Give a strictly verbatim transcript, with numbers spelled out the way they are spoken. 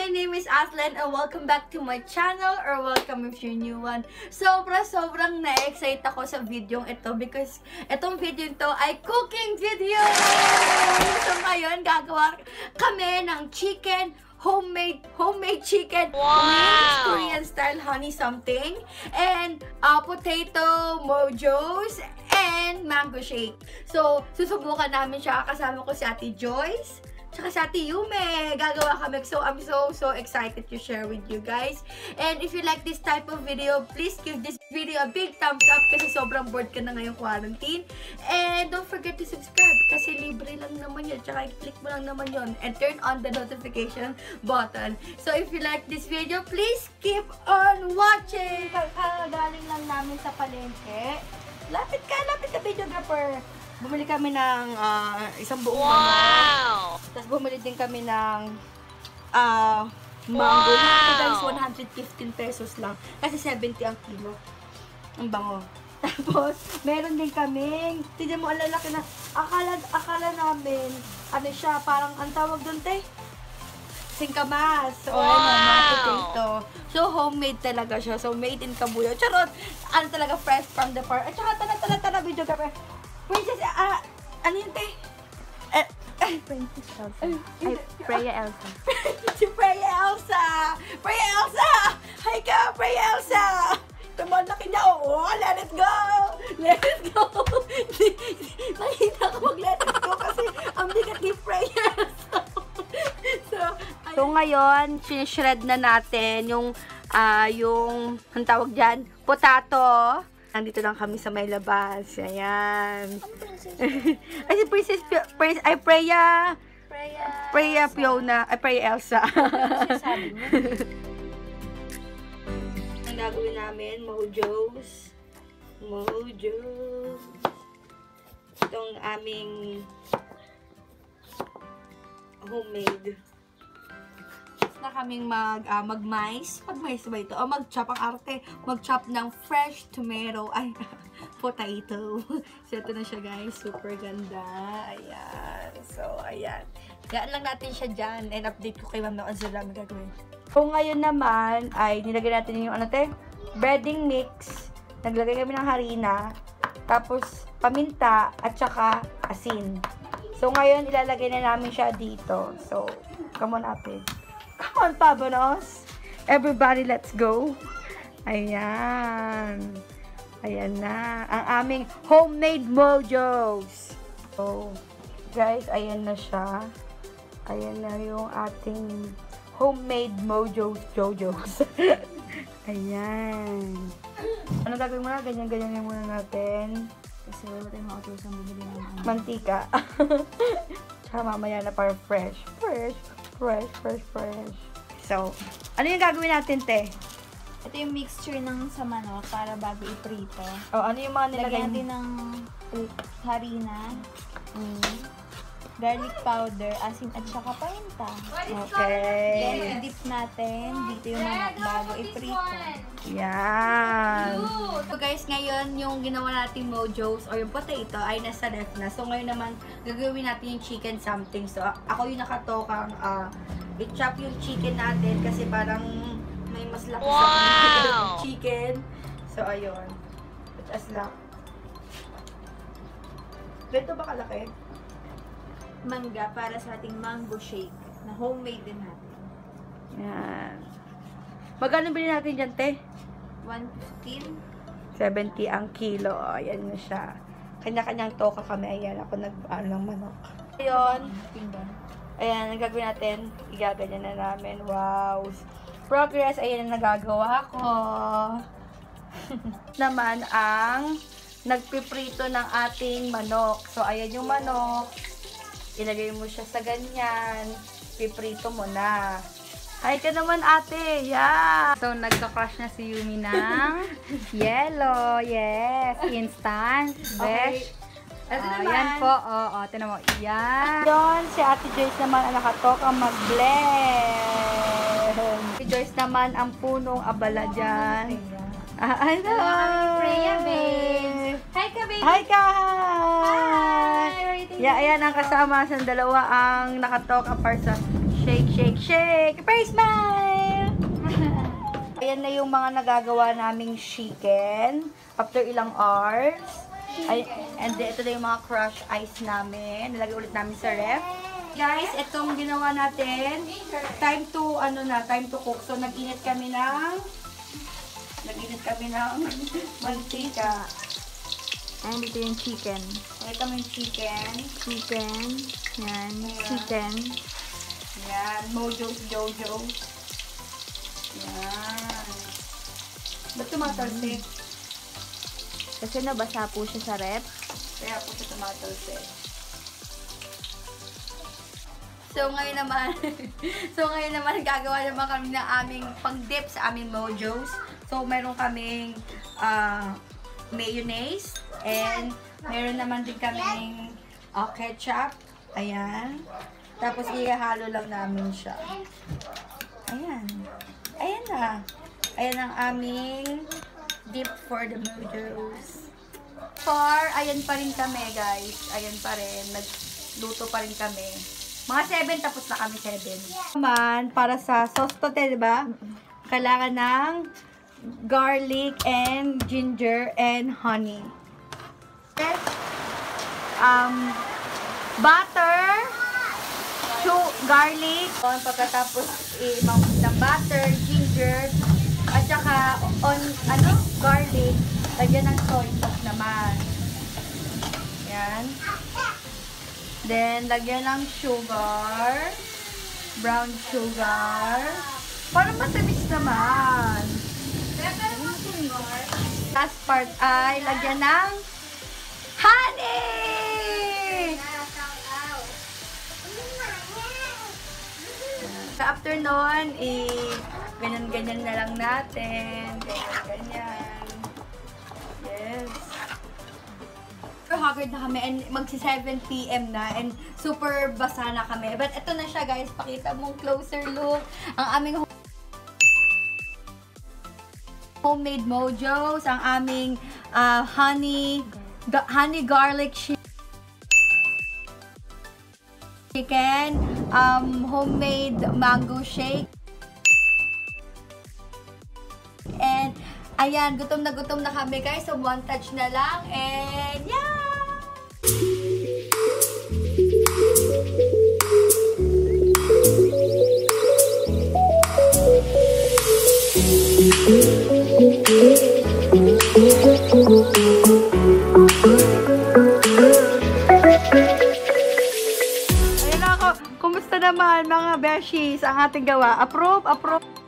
name is Aslan and welcome back to my channel or welcome if you're new one. Sobra sobrang na-excite ako sa video ito because itong video ito ay cooking video! So ngayon gagawa kami ng chicken, homemade homemade chicken wow. wings, Korean style honey something, and uh, potato mojos, and mango shake. So, susubukan namin siya. Kasama ko si Ate Joyce, tsaka si Ate Yumi. Gagawa kami. So, I'm so, so excited to share with you guys. And if you like this type of video, please give this video a big thumbs up kasi sobrang bored ka na ngayong quarantine. And don't forget to subscribe kasi libre lang naman yun. Tsaka i-click mo lang naman yun. And turn on the notification button. So, if you like this video, please keep on watching. Kagaling lang namin sa palengke. Lapit ka, lapit ka, videographer. Bumili kami ng uh, isang buong wow. manok. Tapos bumili din kami ng uh, mango. Wow. Ito guys, one hundred fifteen pesos lang. Kasi seventy ang kilo. Ang bango. Tapos, meron din kaming, tignan mo, ang lalaki na, akala, akala namin, ano siya, parang, ang tawag doon, te? Singkamas. So, wow. Ano, mga potato. So, homemade talaga siya. So, made in Kabuyo. Charot! Ano talaga, fresh from the farm. At saka, tala, tala, tala, video ka pa. Princess, ah, uh, ano yun, te? Eh, eh. Princess Elsa. Ay, Freya Elsa. Si Freya Elsa! Freya Elsa! Hi ka, Freya Elsa! Tumalaki niya, oo, let it go! Let it go! Nakita ko mag-let it go kasi ang bigat ni Freya Elsa. So, so ngayon, sinishred na natin yung, uh, yung, ang tawag dyan, potato. Nandito lang kami sa may labas. Ayan. Ay, si Princess, Princess, ay, Freya. Freya. Freya Fiona. Ay, Freya Elsa. Sabi mo. Ang gagawin namin, mojos. Mojos. Itong aming homemade. Na kaming mag uh, mag-mais. Mag-mais ba ito? O mag-chop ang arte. Mag-chop ng fresh tomato. Ay, potato. So, ito na siya guys. Super ganda. Ayan. So, ayan. Gaan lang natin siya dyan. And update ko kay Ma'am na ang sila magagawin. Kung ngayon naman, ay nilagay natin yung ano te? Breading mix. Naglagay kami ng harina. Tapos, paminta. At saka, asin. So, ngayon, ilalagay na namin siya dito. So, come on, ate. Come on, Pabanos. Everybody, let's go. Ayan. Ayan na. Ang aming homemade mojos. So, guys, ayan na siya. Ayan na yung ating homemade mojos jojos. Ayan. Ano gagawin mo na? Ganyan-ganyan muna natin. Kasi wala tayong makatusan bumili ng mantika. Tsaka mamaya na para fresh. Fresh. Fresh, fresh, fresh. So, ano yung gagawin natin, te? Ito yung mixture ng sa manok para bago iprito. Oh, ano yung mga nilagay? Lagyan natin ng harina, mm, garlic powder, asin at saka paminta. Okay. Then, i-dip natin dito yung manok bago iprito. Yan. So guys, ngayon yung ginawa nating mojos or yung potato ay nasa ref na. So ngayon naman, gagawin natin yung chicken something. So ako yung nakatokang uh, i-chop yung chicken natin kasi parang may mas laki wow. sa chicken. So ayun. As lang. Ganito ba kalaki? Mangga para sa ating mango shake na homemade din natin. Yan. Magkano bilhin natin dyan, te? one fifteen. seventy ang kilo. Ayan na siya. Kanya-kanyang toka kami. Ayan, ako nag-ano ng manok. Ayun. Ayan, ang gagawin natin. Igaganyan na namin. Wow. Progress. Ayan ang nagagawa ko. Naman ang nagpiprito ng ating manok. So, ayan yung manok. Ilagay mo siya sa ganyan. Piprito mo na. Hi ka naman, ate. Yeah. So, nagka-crush na si Yumi ng yellow. Yes. Instant. Besh. Okay. Ito uh, naman. Yan po. Oo, oh, ito naman. Yan. Yun, si Ate Joyce naman ang nakatok ang mag-blend. Si Joyce naman ang punong abala dyan. Ah, ano? Freya, babe. Hi ka, babe. Hi ka. Hi. Yeah, ayan ang kasama sa dalawa ang nakatok ang para sa Shake, shake, shake. Praise smile! Ayan na yung mga nagagawa naming chicken. After ilang hours. Ay, and then, ito na yung mga crushed ice namin. Nilagay ulit namin sa ref. Guys, itong ginawa natin. Time to, ano na, time to cook. So, nag-init kami ng nag-init kami ng mantika. And ito yung chicken. Ito yung chicken. Chicken. Yan. Ayan. Chicken. Yan. Mojos, Jojo. Yan. Ba't tumatalsik? Kasi nabasa po siya sa rep. Kaya po siya tumatalsik. So, ngayon naman, so ngayon naman, gagawa naman kami ng aming pang-dip sa aming Mojos. So, meron kaming uh, mayonnaise. And, meron naman din kaming uh, ketchup. Ayan. Tapos, ihahalo lang namin siya. Ayan. Ayan na. Ayan ang aming dip for the Mojos. For, ayan pa rin kami, guys. Ayan pa rin. Nagluto pa rin kami. Mga seven, tapos na kami seven. Naman, para sa sauce to, diba? Kailangan ng garlic and ginger and honey. Um, butter, garlic, pagkatapos i-mount ng butter, ginger, at saka on, ano, garlic, lagyan ng soy sauce naman. Yan. Then, lagyan ng sugar, brown sugar, para matamis naman. Last part ay lagyan ng honey! After nun, i-ganyan-ganyan na lang natin. Ganyan-ganyan. Yes. Super haggard na kami and magsi seven p m na and super basa na kami. But ito na siya, guys. Pakita mong closer look. Ang aming homemade Mojos, ang aming uh, honey, ga honey garlic chicken, um, homemade mango shake. And, ayan, gutom na gutom na kami, guys. So, one touch na lang. And, yeah! Ayun ako. Kumusta naman, mga beshies, ang ating gawa? Approve? Approve?